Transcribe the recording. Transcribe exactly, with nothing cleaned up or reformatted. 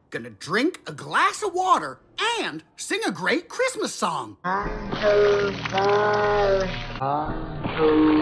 gonna drink a glass of water and sing a great Christmas song. I'm so sorry. I'm so